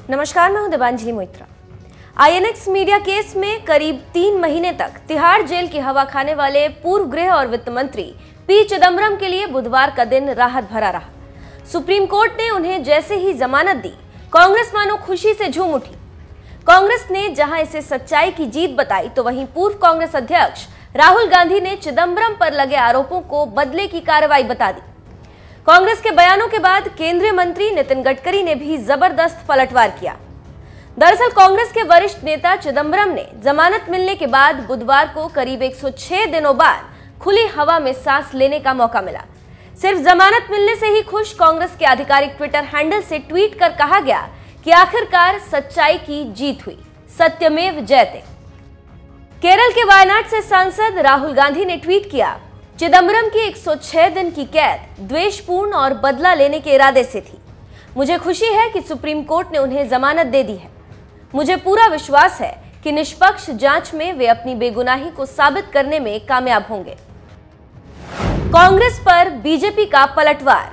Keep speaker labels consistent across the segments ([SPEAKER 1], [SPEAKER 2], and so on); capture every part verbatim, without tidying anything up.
[SPEAKER 1] नमस्कार, मैं हूं Devanjali Moitra. INX media case में करीब तीन महीने तक तिहाड़ जेल की हवा खाने वाले पूर्व गृह और वित्त मंत्री पी चिदम्बरम के लिए बुधवार का दिन राहत भरा रहा। सुप्रीम कोर्ट ने उन्हें जैसे ही जमानत दी, कांग्रेस मानो खुशी से झूम उठी। कांग्रेस ने जहां इसे सच्चाई की जीत बताई, तो वहीं पूर्व कांग्रेस अध्यक्ष राहुल गांधी ने चिदम्बरम पर लगे आरोपों को बदले की कार्रवाई बता दी। कांग्रेस के बयानों के बाद केंद्रीय मंत्री नितिन गडकरी ने भी जबरदस्त पलटवार किया। दरअसल कांग्रेस के वरिष्ठ नेता चिदम्बरम ने जमानत मिलने के बाद बुधवार को करीब एक सौ छह दिनों बाद खुली हवा में सांस लेने का मौका मिला। सिर्फ जमानत मिलने से ही खुश कांग्रेस के आधिकारिक ट्विटर हैंडल से ट्वीट कर कहा गया कि आखिरकार सच्चाई की जीत हुई, सत्यमेव जयते। केरल के वायनाड से सांसद राहुल गांधी ने ट्वीट किया, चिदम्बरम की एक सौ छह दिन की कैद द्वेषपूर्ण और बदला लेने के इरादे से थी। मुझे खुशी है कि सुप्रीम कोर्ट ने उन्हें जमानत दे दी है। मुझे पूरा विश्वास है कि निष्पक्ष जांच में वे अपनी बेगुनाही को साबित करने में कामयाब होंगे। कांग्रेस पर बीजेपी का पलटवार।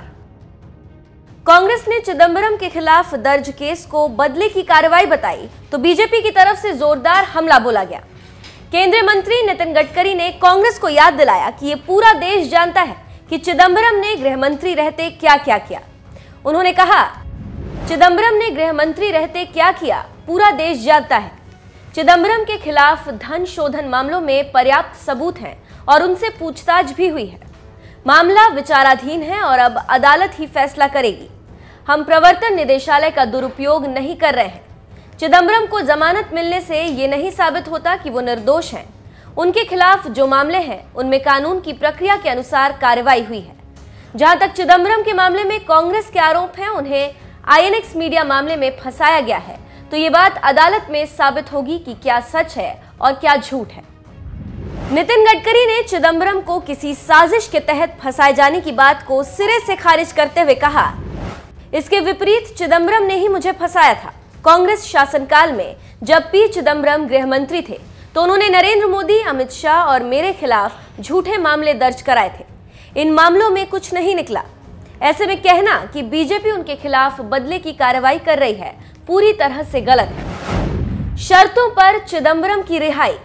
[SPEAKER 1] कांग्रेस ने चिदम्बरम के खिलाफ दर्ज केस को बदले की कार्रवाई बताई, तो बीजेपी की तरफ से जोरदार हमला बोला गया। केंद्रीय मंत्री नितिन गडकरी ने कांग्रेस को याद दिलाया कि ये पूरा देश जानता है कि चिदम्बरम ने गृह मंत्री रहते क्या क्या किया। उन्होंने कहा, चिदम्बरम ने गृह मंत्री रहते क्या किया पूरा देश जानता है। चिदम्बरम के खिलाफ धन शोधन मामलों में पर्याप्त सबूत हैं और उनसे पूछताछ भी हुई है। मामला विचाराधीन है और अब अदालत ही फैसला करेगी। हम प्रवर्तन निदेशालय का दुरुपयोग नहीं कर रहे हैं। चिदम्बरम को जमानत मिलने से ये नहीं साबित होता कि वो निर्दोष हैं। उनके खिलाफ जो मामले हैं उनमें कानून की प्रक्रिया के अनुसार कार्रवाई हुई है। जहां तक चिदम्बरम के मामले में कांग्रेस के आरोप हैं, उन्हें आईएनएक्स मीडिया मामले में फंसाया गया है, तो ये बात अदालत में साबित होगी कि क्या सच है और क्या झूठ है। नितिन गडकरी ने चिदम्बरम को किसी साजिश के तहत फंसाए जाने की बात को सिरे से खारिज करते हुए कहा, इसके विपरीत चिदम्बरम ने ही मुझे फंसाया था। कांग्रेस शासनकाल में जब पी चिदम्बरम गृह मंत्री थे, तो उन्होंने नरेंद्र मोदी, अमित शाह और मेरे खिलाफ झूठे मामले दर्ज कराए थे। इन मामलों में कुछ नहीं निकला। ऐसे में कहना कि बीजेपी उनके खिलाफ बदले की कार्रवाई कर रही है, पूरी तरह से गलत है। शर्तों पर चिदम्बरम की रिहाई।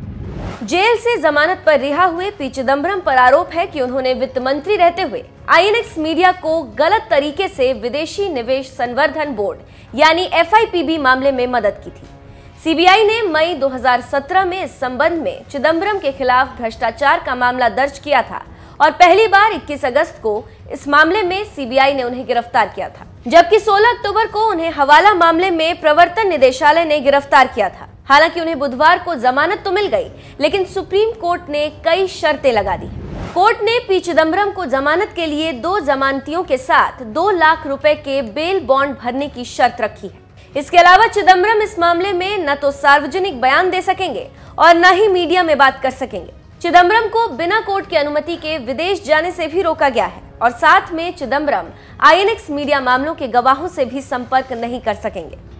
[SPEAKER 1] जेल से जमानत पर रिहा हुए पी चिदम्बरम पर आरोप है कि उन्होंने वित्त मंत्री रहते हुए आईएनएक्स मीडिया को गलत तरीके से विदेशी निवेश संवर्धन बोर्ड यानी एफ आई पी बी मामले में मदद की थी। सीबीआई ने मई दो हज़ार सत्रह में इस संबंध में चिदम्बरम के खिलाफ भ्रष्टाचार का मामला दर्ज किया था और पहली बार इक्कीस अगस्त को इस मामले में सीबीआई ने उन्हें गिरफ्तार किया था, जबकि सोलह अक्टूबर को उन्हें हवाला मामले में प्रवर्तन निदेशालय ने गिरफ्तार किया था। हालांकि उन्हें बुधवार को जमानत तो मिल गई, लेकिन सुप्रीम कोर्ट ने कई शर्तें लगा दी। कोर्ट ने पी चिदम्बरम को जमानत के लिए दो जमानतियों के साथ दो लाख रुपए के बेल बॉन्ड भरने की शर्त रखी है। इसके अलावा चिदम्बरम इस मामले में न तो सार्वजनिक बयान दे सकेंगे और न ही मीडिया में बात कर सकेंगे। चिदम्बरम को बिना कोर्ट की अनुमति के विदेश जाने से भी रोका गया है और साथ में चिदम्बरम आईएनएक्स मीडिया मामलों के गवाहों से भी संपर्क नहीं कर सकेंगे।